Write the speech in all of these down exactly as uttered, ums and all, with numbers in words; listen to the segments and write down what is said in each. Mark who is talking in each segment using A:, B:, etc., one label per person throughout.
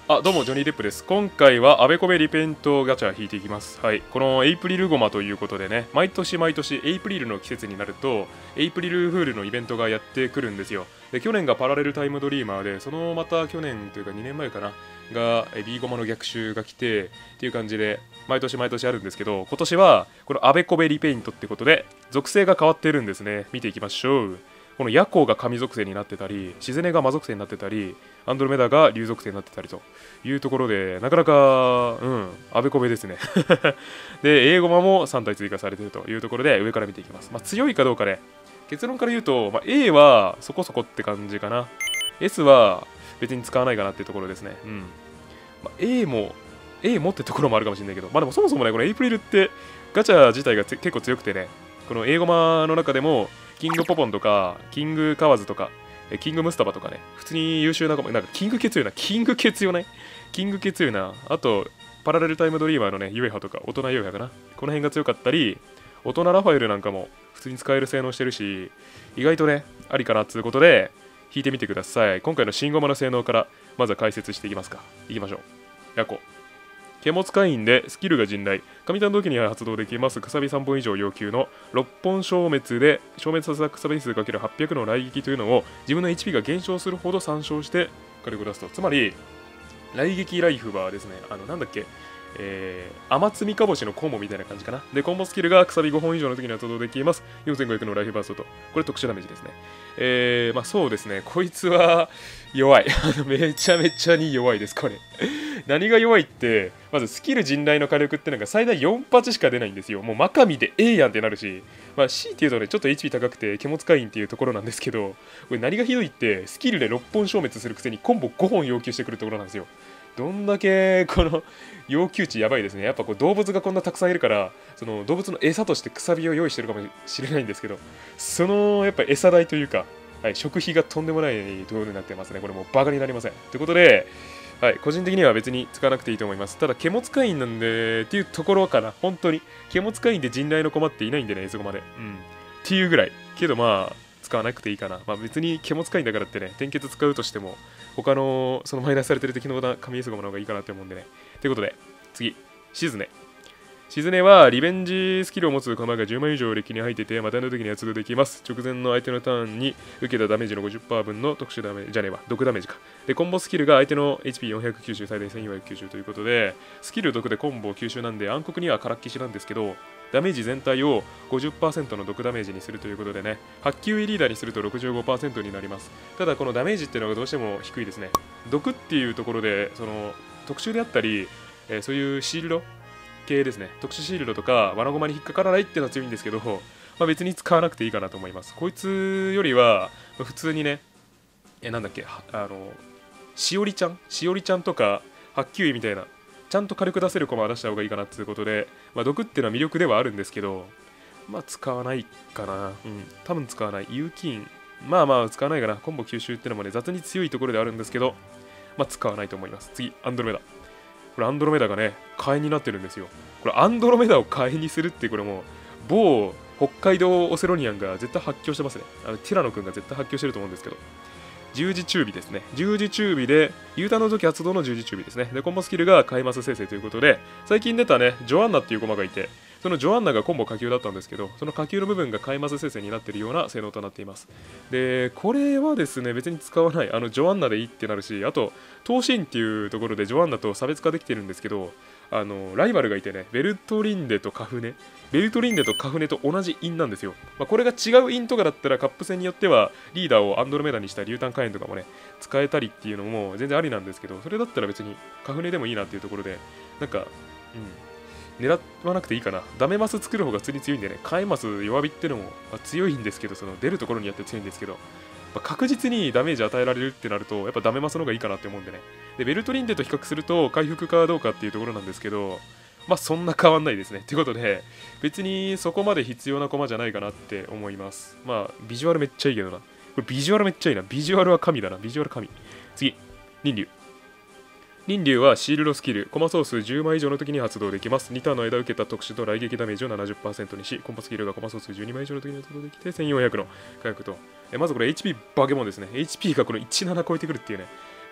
A: あ、どうも、ジョニー・デップです。今回は、あべこべリペントガチャ引いていきます。はい。このエイプリルゴマということでね、毎年毎年、エイプリルの季節になると、エイプリルフールのイベントがやってくるんですよ。で、去年がパラレルタイムドリーマーで、そのまた去年というかにねんまえかな、が、ビーゴマの逆襲が来て、っていう感じで、毎年毎年あるんですけど、今年は、このあべこべリペイントってことで、属性が変わってるんですね。見ていきましょう。この夜行が神属性になってたり、シゼネが魔属性になってたり、アンドロメダが竜属性になってたりというところで、なかなか、うん、あべこべですね。で、英語マもさん体追加されているというところで、上から見ていきます。まあ、強いかどうかね、結論から言うと、まあ、A はそこそこって感じかな。S は別に使わないかなっていうところですね。うん。まあ、A も、A もってところもあるかもしれないけど、まあでもそもそもね、このエイプリルってガチャ自体が結構強くてね、この英語マの中でも、キングポポンとか、キングカワズとか、キングムスタバとかね、普通に優秀な駒、なんかキング系強いな、キング系強いないキング系強いな。あと、パラレルタイムドリーマーのね、ユエハとか、大人ユエハかな。この辺が強かったり、大人ラファエルなんかも普通に使える性能してるし、意外とね、ありかなっつうことで、引いてみてください。今回の新ゴマの性能から、まずは解説していきますか。いきましょう。ヤコ。ケモ使いんでスキルが陣雷、神単土器に発動できます。くさびさんぼん以上要求のろっぽん消滅で消滅させたくさび数 ×はっぴゃく の雷撃というのを自分の エイチピー が減少するほど参照して火力を出すと。つまり雷撃ライフはですね、あのなんだっけ、えー、天積みかぼしのコンボみたいな感じかな。で、コンボスキルがくさびごほん以上の時に発動できます。よんせんごひゃくのライフバーストと。これ特殊ダメージですね。えー、まあそうですね、こいつは弱い。めちゃめちゃに弱いです、これ。何が弱いって、まずスキル陣雷の火力ってのが最大よん発しか出ないんですよ。もうマカミでええやんってなるし、まあ C っていうとね、ちょっと エイチピー 高くて、ケモ使いんっていうところなんですけど、これ何がひどいって、スキルでろっぽん消滅するくせにコンボごほん要求してくるところなんですよ。どんだけこの要求値やばいですね。やっぱこう動物がこんなたくさんいるから、その動物の餌としてくさびを用意してるかもしれないんですけど、そのやっぱ餌代というか、はい、食費がとんでもないところになってますね。これもうバカになりません。ということで、はい、個人的には別に使わなくていいと思います。ただ、ケモ使いんなんで、っていうところかな。本当に。ケモ使いんで陣雷の駒っていないんでね、そこまで。うん。っていうぐらい。けどまあ、使わなくていいかな。まあ別にケモ使いんだからってね、転結使うとしても、他の、そのマイナスされてる敵の神エスゴマの方がいいかなって思うんでね。ということで、次、シズネ。シズネはリベンジスキルを持つ駒がじゅうまい以上歴に入ってて、またの時に発動できます。直前の相手のターンに受けたダメージの ごじゅっパーセント 分の特殊ダメージ、じゃねえわ、毒ダメージか。で、コンボスキルが相手の エイチピーよんひゃくきゅうじゅう、最大せんよんひゃくきゅうじゅうということで、スキル毒でコンボ吸収なんで暗黒にはからっきしなんですけど、ダメージ全体を ごじゅっパーセント の毒ダメージにするということでね、発球リーダーにすると ろくじゅうごパーセント になります。ただこのダメージっていうのがどうしても低いですね。毒っていうところで、その特殊であったり、えー、そういうシールド系ですね。特殊シールドとか罠ゴマに引っかからないっていうのは強いんですけど、まあ、別に使わなくていいかなと思います。こいつよりは、まあ、普通にね、え、なんだっけ、あの、しおりちゃんしおりちゃんとか、発球医みたいな、ちゃんと火力出せる駒は出した方がいいかなっていうことで、まあ、毒っていうのは魅力ではあるんですけど、まあ、使わないかな。うん、多分使わない。有金、まあまあ、使わないかな。コンボ吸収っていうのもね、雑に強いところであるんですけど、まあ、使わないと思います。次、アンドロメダ。これアンドロメダがね、替えになってるんですよ。これアンドロメダを替えにするってこれもう某北海道オセロニアンが絶対発狂してますね。あのティラノ君が絶対発狂してると思うんですけど。十字中火ですね。十字中火で、ユータの時発動の十字中火ですね。で、コンボスキルがカイマス生成ということで、最近出たね、ジョアンナっていう駒がいて、そのジョアンナがコンボ下級だったんですけど、その下級の部分がカイマス生成になっているような性能となっています。で、これはですね、別に使わない、あのジョアンナでいいってなるし、あと、闘神っていうところでジョアンナと差別化できてるんですけど、あのライバルがいてね、ベルトリンデとカフネ、ベルトリンデとカフネと同じ印なんですよ。まあ、これが違う印とかだったら、カップ戦によってはリーダーをアンドロメダにした竜炭火炎とかもね、使えたりっていうのも全然ありなんですけど、それだったら別にカフネでもいいなっていうところで、なんか、うん、狙わなくていいかな。ダメマス作る方が普通に強いんでね、カエマス弱火ってのも、まあ、強いんですけど、その出るところによって強いんですけど、まあ、確実にダメージ与えられるってなると、やっぱダメマスの方がいいかなって思うんでね。で、ベルトリンデと比較すると回復かどうかっていうところなんですけど、まあそんな変わんないですね。ということで、別にそこまで必要な駒じゃないかなって思います。まあ、ビジュアルめっちゃいいけどな。これビジュアルめっちゃいいな。ビジュアルは神だな。ビジュアル神。次、輪竜。輪竜はシールドスキル、コマ総数じゅうまい以上の時に発動できます。にターンの間受けた特殊と雷撃ダメージを ななじゅっパーセント にし、コンボスキルがコマ総数じゅうにまい以上の時に発動できてせんよんひゃくの回復と。えまずこれ エイチピー バケモンですね。エイチピー がこのじゅうなな超えてくるっていうね。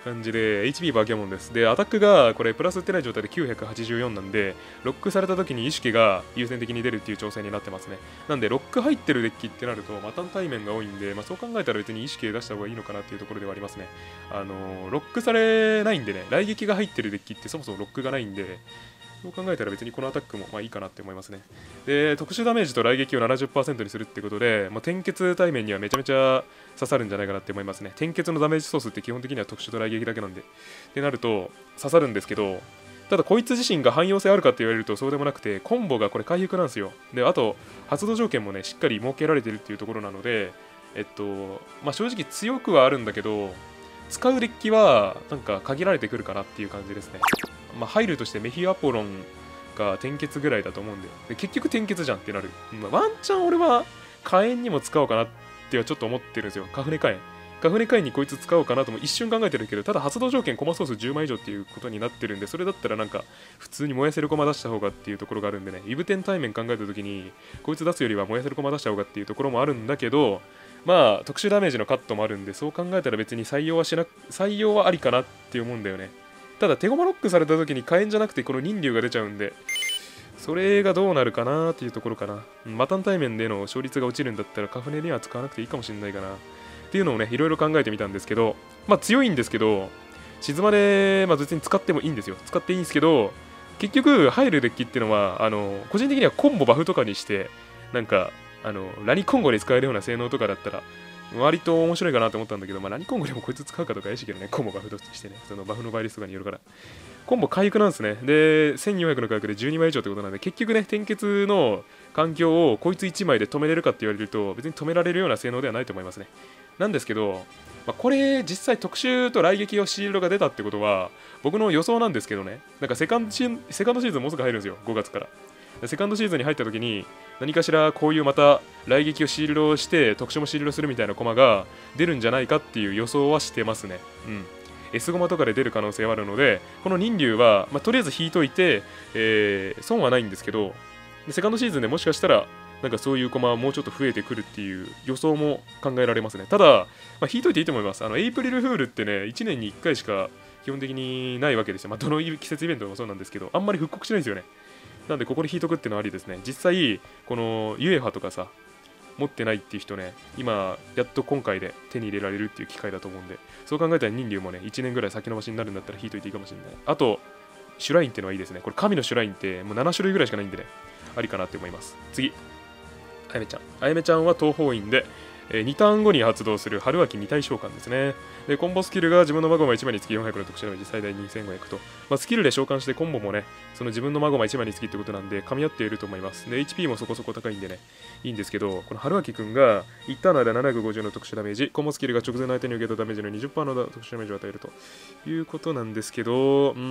A: 感じで エイチピー バーキャモンです。で、アタックがこれプラス打ってない状態できゅうひゃくはちじゅうよんなんで、ロックされた時に意識が優先的に出るっていう調整になってますね。なんで、ロック入ってるデッキってなると、まあ、単対面が多いんで、まあ、そう考えたら別に意識出した方がいいのかなっていうところではありますね。あのー、ロックされないんでね、雷撃が入ってるデッキってそもそもロックがないんで、そう考えたら別にこのアタックもまあいいかなって思いますね。で、特殊ダメージと雷撃を ななじゅっパーセント にするってことで、まあ、転結対面にはめちゃめちゃ刺さるんじゃないかなって思いますね。転結のダメージソースって基本的には特殊と雷撃だけなんで。ってなると刺さるんですけど、ただこいつ自身が汎用性あるかって言われるとそうでもなくて、コンボがこれ回復なんですよ。で、あと発動条件もね、しっかり設けられてるっていうところなので、えっと、まあ正直強くはあるんだけど、使うデッキはなんか限られてくるかなっていう感じですね。まあ、入るとしてメヒアポロンが転結ぐらいだと思うんで、で結局転結じゃんってなる。まあ、ワンチャン俺は火炎にも使おうかなってはちょっと思ってるんですよ。カフネ火炎。カフネ火炎にこいつ使おうかなとも一瞬考えてるけど、ただ発動条件コマソースじゅうまい以上っていうことになってるんで、それだったらなんか普通に燃やせるコマ出した方がっていうところがあるんでね、イブテン対面考えた時にこいつ出すよりは燃やせるコマ出した方がっていうところもあるんだけど、まあ特殊ダメージのカットもあるんで、そう考えたら別に採用はしな採用はありかなって思うんだよね。ただ手駒ロックされた時に火炎じゃなくてこの人流が出ちゃうんで、それがどうなるかなっていうところかな。マタン対面での勝率が落ちるんだったらカフネには使わなくていいかもしれないかなっていうのをね、いろいろ考えてみたんですけど、まあ強いんですけど、静まで、まあ、別に使ってもいいんですよ。使っていいんですけど、結局入るデッキっていうのは、あの個人的にはコンボバフとかにして、なんかあのラニコンゴに使えるような性能とかだったら割と面白いかなと思ったんだけど、まあ、ラニコンゴでもこいつ使うかとか怪しいけどね、コンボバフとしてね、そのバフの倍率とかによるから。コンボ回復なんですね。で、せんよんひゃくの回復でじゅうにまい以上ってことなんで、結局ね、転結の環境をこいついちまいで止めれるかって言われると、別に止められるような性能ではないと思いますね。なんですけど、まあ、これ実際特殊と雷撃をシールドが出たってことは、僕の予想なんですけどね、なんかセカンドシーセカンドシーズンもうすぐ入るんですよ、ごがつから。セカンドシーズンに入った時に何かしらこういうまた雷撃をシールドして特殊もシールドするみたいなコマが出るんじゃないかっていう予想はしてますね。うん。S ゴマとかで出る可能性はあるので、この人流は、まあ、とりあえず引いといて、えー、損はないんですけど、セカンドシーズンでもしかしたらなんかそういうコマはもうちょっと増えてくるっていう予想も考えられますね。ただ、まあ、引いといていいと思います。あのエイプリルフールってね、いちねんにいっかいしか基本的にないわけですよ。まあ、どの季節イベントもそうなんですけど、あんまり復刻しないんですよね。なんでここで引いとくっていうのはありですね。実際、このユエファとかさ、持ってないっていう人ね、今、やっと今回で手に入れられるっていう機会だと思うんで、そう考えたら人流もね、いちねんぐらい先延ばしになるんだったら引いといていいかもしれない。あと、シュラインっていうのはいいですね。これ、神のシュラインってもうなな種類ぐらいしかないんでね、ありかなって思います。次、あやめちゃん。あやめちゃんは東方院で、えー、にターン後に発動する春秋二体召喚ですね。で、コンボスキルが自分のマゴマいちまいにつきよんひゃくの特殊ダメージ最大にせんごひゃくと、まあ、スキルで召喚してコンボもね、その自分のマゴマいちまいにつきってことなんで、噛み合っていると思います。で、エイチピー もそこそこ高いんでね、いいんですけど、この春秋くんがいちターンの間ななひゃくごじゅうの特殊ダメージ、コンボスキルが直前の相手に受けたダメージの にじゅっパーセント の特殊ダメージを与えるということなんですけど、うん、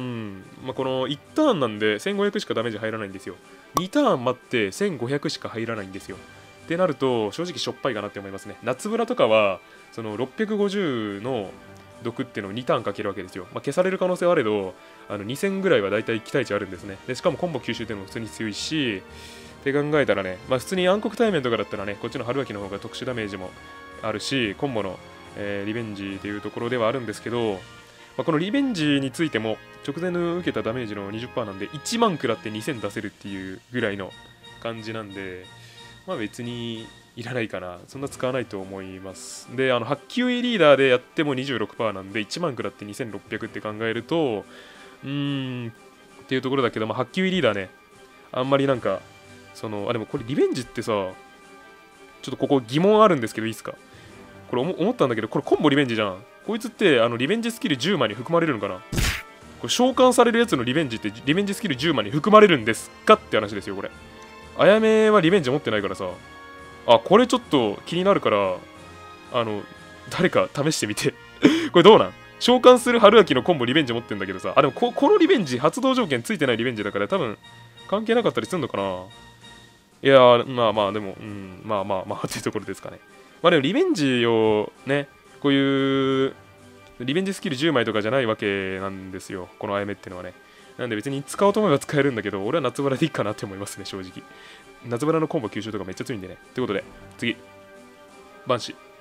A: まあ、このいちターンなんでせんごひゃくしかダメージ入らないんですよ。にターン待ってせんごひゃくしか入らないんですよ。ってなると正直しょっぱいかなって思いますね。夏ブラとかはそのろっぴゃくごじゅうの毒っていうのをにターンかけるわけですよ。まあ、消される可能性はあれど、あのにせんぐらいはだいたい期待値あるんですね。でしかもコンボ吸収っていうのも普通に強いし、って考えたらね、まあ、普通に暗黒対面とかだったらね、こっちの春秋の方が特殊ダメージもあるし、コンボの、えー、リベンジっていうところではあるんですけど、まあ、このリベンジについても直前の受けたダメージの にじゅっパーセント なんでいちまん食らってにせん出せるっていうぐらいの感じなんで、まあ別にいらないかな。そんな使わないと思います。で、あの、発球リーダーでやっても にじゅうろくパーセント なんで、いちまん食らってにせんろっぴゃくって考えると、うーん、っていうところだけど、まあ、発球リーダーね、あんまりなんか、その、あ、でもこれリベンジってさ、ちょっとここ疑問あるんですけどいいですか？これ思ったんだけど、これコンボリベンジじゃん。こいつって、あの、リベンジスキルじゅうまいに含まれるのかな？これ召喚されるやつのリベンジって、リベンジスキルじゅうまいに含まれるんですかって話ですよ、これ。あやめはリベンジ持ってないからさ、あ、これちょっと気になるから、あの、誰か試してみて。これどうなん？召喚する春秋のコンボリベンジ持ってんだけどさ、あ、でもこ、このリベンジ、発動条件ついてないリベンジだから多分関係なかったりするのかな。いやー、まあまあ、でも、うん、まあまあまあっていうところですかね。まあでもリベンジをね、こういう、リベンジスキルじゅうまいとかじゃないわけなんですよ、このあやめっていうのはね。なんで別に使おうと思えば使えるんだけど、俺は夏ブラでいいかなって思いますね、正直。夏ブラのコンボ吸収とかめっちゃ強いんでね。ということで、次。バンシ。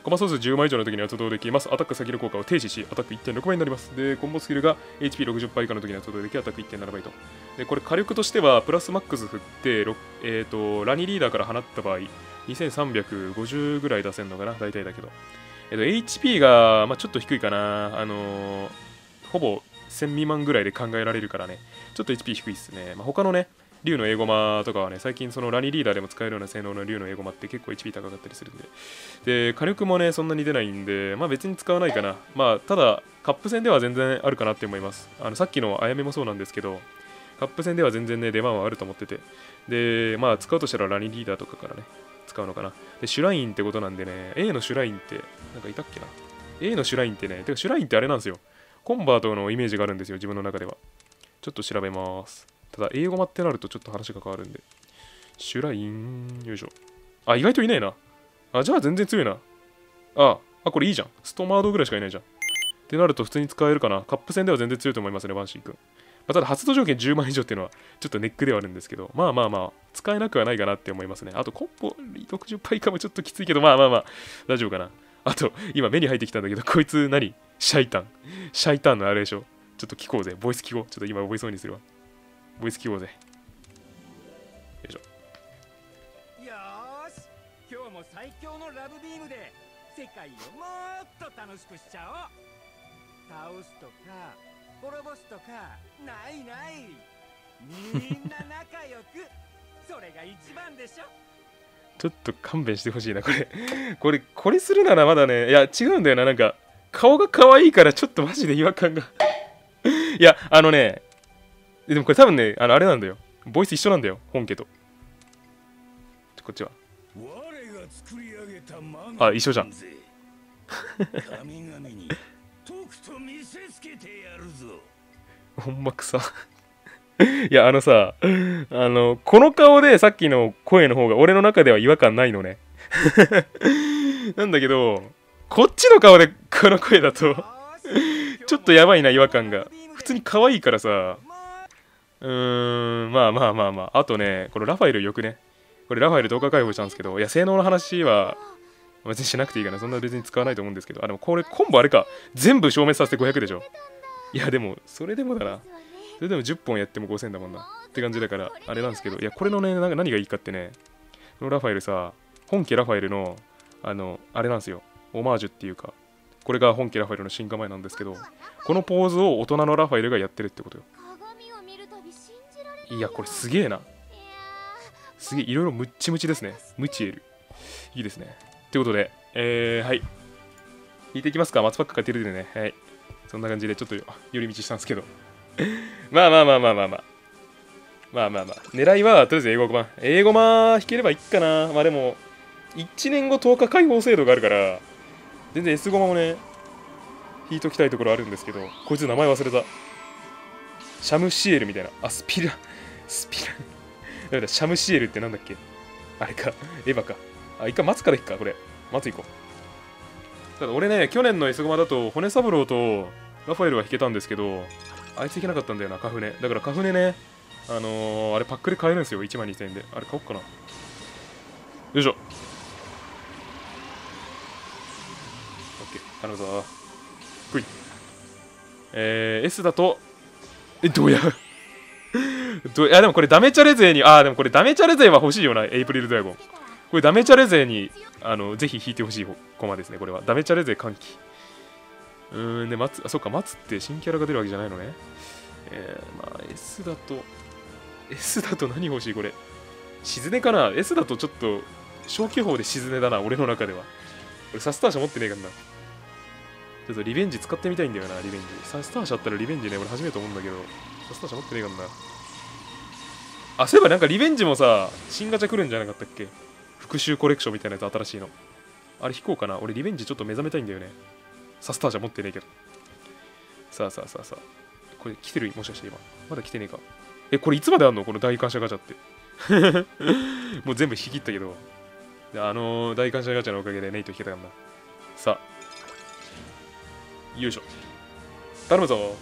A: コマ総数じゅうまい以上の時に発動できます。アタック先の効果を停止し、アタック いってんろく 倍になります。で、コンボスキルが エイチピーろくじゅっ 倍以下の時に発動でき、アタック いってんなな 倍と。で、これ火力としては、プラスマックス振って、えーと、ラニリーダーから放った場合、にせんさんびゃくごじゅうぐらい出せるのかな、大体だけど。えっと、エイチピー が、まあ、ちょっと低いかな。あのー、ほぼせん未満ぐらいで考えられるからね。ちょっと エイチピー 低いっすね。まあ、他のね、竜のエゴマとかはね、最近そのラニリーダーでも使えるような性能の竜のエゴマって結構 エイチピー 高かったりするんで。で、火力もね、そんなに出ないんで、まあ別に使わないかな。まあ、ただ、カップ戦では全然あるかなって思います。あのさっきのあやめもそうなんですけど、カップ戦では全然ね、出番はあると思ってて。で、まあ使うとしたらラニリーダーとかからね、使うのかな。で、シュラインってことなんでね、A のシュラインって、なんかいたっけな。A のシュラインってね、てかシュラインってあれなんですよ。コンバートのイメージがあるんですよ、自分の中では。ちょっと調べます。ただ、英語マってなるとちょっと話が変わるんで。シュライン、よいしょ。あ、意外といないな。あ、じゃあ全然強いな。あ、あ、これいいじゃん。ストマードぐらいしかいないじゃん。ってなると普通に使えるかな。カップ戦では全然強いと思いますね、バンシー君。まあ、ただ、発動条件じゅうまん以上っていうのはちょっとネックではあるんですけど、まあまあまあ、使えなくはないかなって思いますね。あと、コンボろくじゅっパイ以下もちょっときついけど、まあまあまあ、大丈夫かな。あと、今目に入ってきたんだけど、こいつ何シャイタン。シャイタンのあれでしょ。ちょっと聞こうぜ。ボイス聞こう。ちょっと今覚えそうにするわ。ボイス聞こうぜ。よいしょ。
B: よーし、今日も最強のラブビームで世界をもっと楽しくしちゃおう。倒すとか滅ぼすとかないない。みんな仲良く、それが一番でしょ。
A: ちょっと勘弁してほしいな、これ。これ、これするならまだね、いや、違うんだよな、なんか、顔が可愛いからちょっとマジで違和感がいや、あのね、でもこれ多分ね、あの、あれなんだよ。ボイス一緒なんだよ、本家と。こっちは。あ、一緒じゃん。ほんまくさ。いや、あのさ、あの、この顔でさっきの声の方が俺の中では違和感ないのね。なんだけど、こっちの顔でこの声だと、ちょっとやばいな、違和感が。普通に可愛いからさ、うーん、まあまあまあまあ。あとね、これラファエルよくね。これラファエル動画開放したんですけど、いや、性能の話は別にしなくていいかな。そんな別に使わないと思うんですけど、あ、でもこれコンボあれか。全部消滅させてごひゃくでしょ。いや、でも、それでもだな。それでもじゅっぽんやってもごせんだもんな。って感じだから、あれなんですけど、いや、これのね、何がいいかってね、このラファエルさ、本家ラファエルの、あの、あれなんですよ。オマージュっていうか、これが本家ラファエルの進化前なんですけど、このポーズを大人のラファエルがやってるってことよ。いや、これすげえな。すげえ、いろいろムッチムチですね。ムチエル。いいですね。ということで、えー、はい。引いていきますか。松パックが出るでね。はい。そんな感じで、ちょっと寄り道したんですけど。まあまあまあまあまあまあ。まあまあまあ。狙いは、とりあえず英語マ。英語マ引ければいいかな。まあでも、いちねんごとおか解放制度があるから、全然 S ゴマもね、引いときたいところあるんですけど、こいつ名前忘れた。シャムシエルみたいな。あ、スピラ、スピラ。なんだ、シャムシエルってなんだっけ。あれか、エヴァか。あ、一回松から引くか、これ。松行こう。ただ俺ね、去年の S ゴマだと、骨三郎とラファエルは引けたんですけど、あいつ引けなかったんだよな、カフネ。だからカフネね、あのー、あれパックで買えるんですよ、いちまんにせんえんで。あれ買おっかな。よいしょ。オッケー、頼むぞ。来い。えー、S だと、え、どうやどいや、でもこれダメチャレ勢に、あー、でもこれダメチャレ勢は欲しいよな、エイプリルドラゴン。これダメチャレ勢に、あの、ぜひ引いてほしいコマですね、これは。ダメチャレ勢歓喜。うーん、で、松、あ、そっか、松って新キャラが出るわけじゃないのね。えー、まあ、S だと、S だと何欲しいこれ。静音かな ?S だとちょっと、小気泡で静音だな、俺の中では。俺、サスターシャ持ってねえからな。ちょっとリベンジ使ってみたいんだよな、リベンジ。サスターシャあったらリベンジね、俺初めて思うんだけど、サスターシャ持ってねえからな。あ、そういえばなんかリベンジもさ、新ガチャ来るんじゃなかったっけ？復讐コレクションみたいなやつ新しいの。あれ引こうかな。俺リベンジちょっと目覚めたいんだよね。サスターシャ持ってねえけど。さあさあさあさあ。これ来てる？もしかして今。まだ来てねえか。え、これいつまであんのこの大感謝ガチャって。もう全部引き切ったけど。あのー、大感謝ガチャのおかげでネイト引けたかんな。さあ。よいしょ。頼むぞ。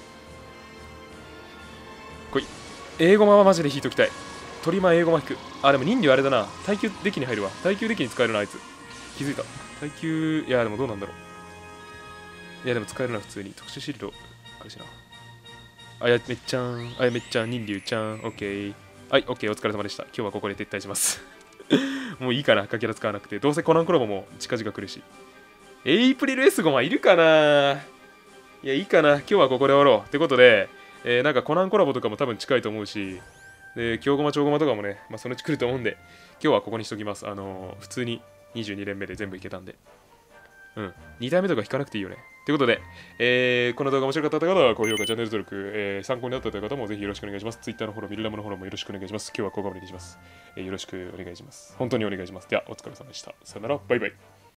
A: 来い。英語マはマジで引いときたい。鳥間英語マ引く。あ、でも人魚あれだな。耐久デッキに入るわ。耐久デッキに使えるな、あいつ。 気づいた。耐久、いや、でもどうなんだろう。いや、でも使えるな、普通に。特殊シールド、あれしな。あやめっちゃん、あやめっちゃん、人流ちゃん、オッケー。はい、オッケー、お疲れ様でした。今日はここで撤退します。もういいかな、かけら使わなくて。どうせコナンコラボも近々来るし。エイプリル エスご はいるかないや、いいかな。今日はここで終わろう。ってことで、えー、なんかコナンコラボとかも多分近いと思うし、で、京駒、超駒とかもね、まあ、そのうち来ると思うんで、今日はここにしときます。あのー、普通ににじゅうに連目で全部いけたんで。うん。に体目とか引かなくていいよね。ということで、えー、この動画面白かった方は高評価、チャンネル登録、えー、参考になったという方もぜひよろしくお願いします。Twitter のフォロー、ミルラムのフォローもよろしくお願いします。今日はここまでにします。えー、よろしくお願いします。本当にお願いします。では、お疲れ様でした。さよなら、バイバイ。